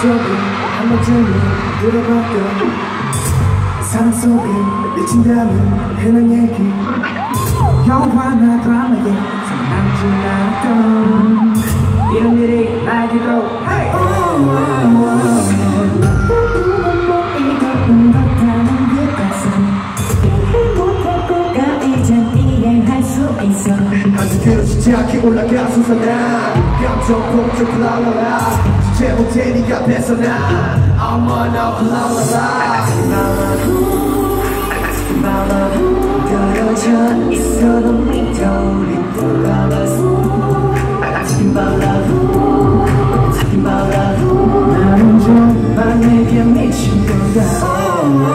저기 한 번쯤은 들어봤던 사랑 속에 미친다는 흔한 얘기 영화나 드라마에 생각나지 않았던 이런 일이 나기로 이것뿐 같다는 그 가슴 이해 못할 거가 이젠 이해할 수 있어 아직 그렇지 않게 올라가 솟아나 감정 폭죽 플라라라 주체 못해 네가 뺏어나 어머나 플라라라 떨어져 있어도 미터리 돌아가서 아침 발라도 나는 정말 내게 미친 건가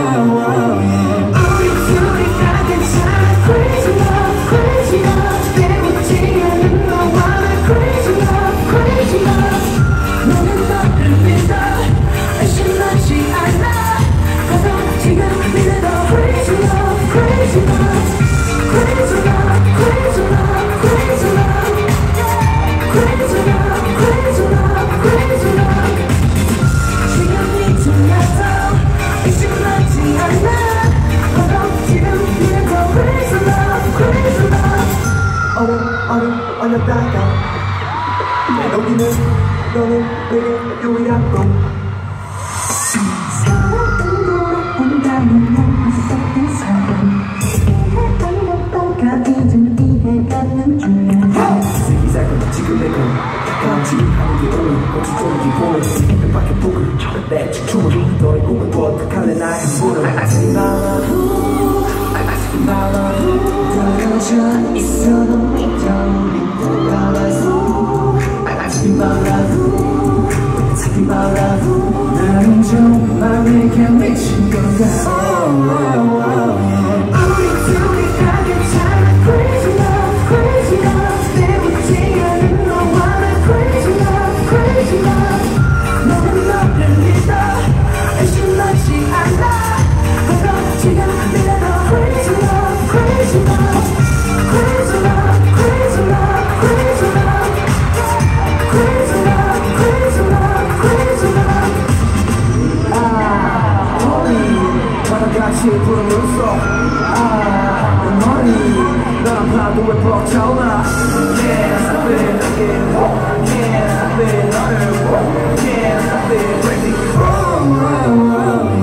우리 둘이가 괜찮아 Crazy love, crazy love 때묻지 않은 너와 나 Crazy love, crazy love 너는 너를 믿어 의심하지 않아 가서 지금 믿어도 Crazy love, crazy love Crazy love, crazy love, crazy love Crazy love, crazy love, crazy love 지금 이쯤이라도 의심하지 않아 가서 지금 믿어도 Crazy love, crazy love 어렸다가 여기는 너는 내게 유일한 꿈 사랑은 돌아온다면 난 있었던 사람 이해한 것보다 이젠 이해가는 줄이야 세기살고 지금 내가 가까운지 하는 게 오늘 꽃이 쏘는지 보는 몇 바퀴 북을 내 춤을 너의 꿈을 또 어떡할래 나의 꿈을 아직 떨어져 있어도 미터리 돌아가서 아직 말라도 나는 정말 내게 미친 건가 우리 둘이가 괜찮아 Crazy love, crazy love 때묻지 않은 너와 나 Crazy love, crazy love 너는 너를 믿어 의심하지 않아 그럼 지금 믿어도 Crazy love, crazy love Crazy love, crazy love, crazy love Crazy love, crazy love, crazy love 바다같이 부르면서 내 머리 너랑 파도에 벅차오나 Can't stop it again Can't stop it 너를 Can't stop it crazy